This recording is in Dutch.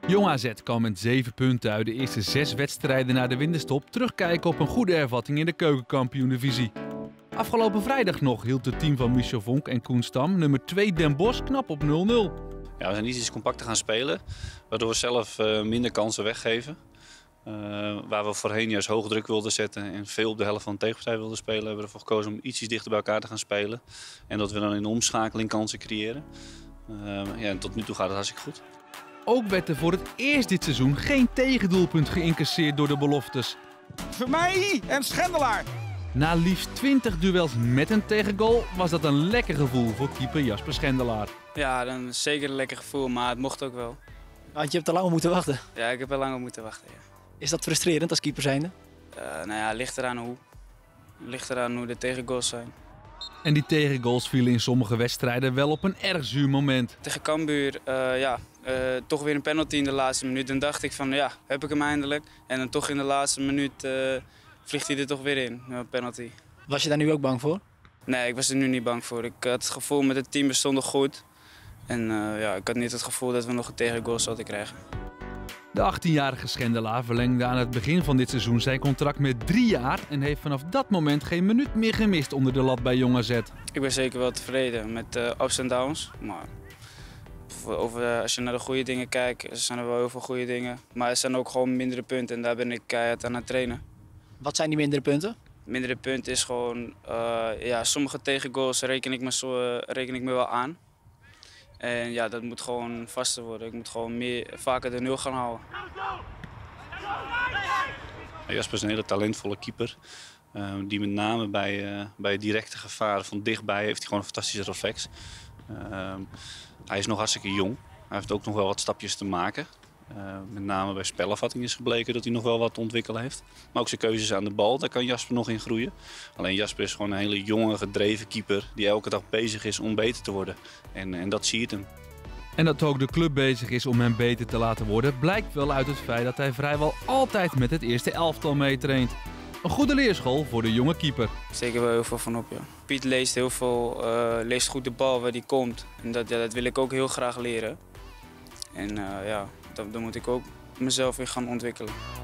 Jong AZ kan met 7 punten uit de eerste 6 wedstrijden na de winterstop terugkijken op een goede ervatting in de keukenkampioen-divisie. Afgelopen vrijdag nog hield het team van Michel Vonk en Koen Stam nummer 2 Den Bosch knap op 0-0. Ja, we zijn iets compacter gaan spelen, waardoor we zelf minder kansen weggeven. Waar we voorheen juist hoge druk wilden zetten en veel op de helft van de tegenpartij wilden spelen, hebben we ervoor gekozen om ietsjes dichter bij elkaar te gaan spelen. En dat we dan in de omschakeling kansen creëren. En tot nu toe gaat het hartstikke goed. Ook werd er voor het eerst dit seizoen geen tegendoelpunt geïncasseerd door de beloftes. Voor mij en Schendelaar. Na liefst 20 duels met een tegengoal was dat een lekker gevoel voor keeper Jasper Schendelaar. Ja, dan zeker een lekker gevoel, maar het mocht ook wel. Want je hebt te lang op moeten wachten. Ja, ik heb er lang op moeten wachten. Ja. Is dat frustrerend als keeper zijnde? Nou ja, ligt eraan hoe. Ligt eraan hoe de tegengoals zijn. En die tegengoals vielen in sommige wedstrijden wel op een erg zuur moment. Tegen Cambuur, toch weer een penalty in de laatste minuut. Dan dacht ik van, ja, heb ik hem eindelijk. En dan toch in de laatste minuut vliegt hij er toch weer in, een penalty. Was je daar nu ook bang voor? Nee, ik was er nu niet bang voor. Ik had het gevoel met het team bestond goed. En ik had niet het gevoel dat we nog een tegengoal zouden krijgen. De 18-jarige Schendelaar verlengde aan het begin van dit seizoen zijn contract met 3 jaar en heeft vanaf dat moment geen minuut meer gemist onder de lat bij Jong AZ. Ik ben zeker wel tevreden met ups en downs. Maar als je naar de goede dingen kijkt, zijn er wel heel veel goede dingen. Maar er zijn ook gewoon mindere punten en daar ben ik keihard aan het trainen. Wat zijn die mindere punten? Mindere punten is gewoon, sommige tegengoals reken ik me wel aan. En ja, dat moet gewoon vaster worden. Ik moet gewoon vaker de 0 gaan houden. Jasper is een hele talentvolle keeper. Die met name bij directe gevaren van dichtbij heeft hij gewoon een fantastische reflex. Hij is nog hartstikke jong. Hij heeft ook nog wel wat stapjes te maken. Met name bij spelafvatting is gebleken dat hij nog wel wat te ontwikkelen heeft. Maar ook zijn keuzes aan de bal, daar kan Jasper nog in groeien. Alleen Jasper is gewoon een hele jonge, gedreven keeper die elke dag bezig is om beter te worden. En dat zie je hem. En dat ook de club bezig is om hem beter te laten worden, blijkt wel uit het feit dat hij vrijwel altijd met het eerste elftal meetraint. Een goede leerschool voor de jonge keeper. Zeker wel heel veel van op, ja. Piet leest heel veel, leest goed de bal waar hij komt. En dat wil ik ook heel graag leren. En daar moet ik ook mezelf in gaan ontwikkelen.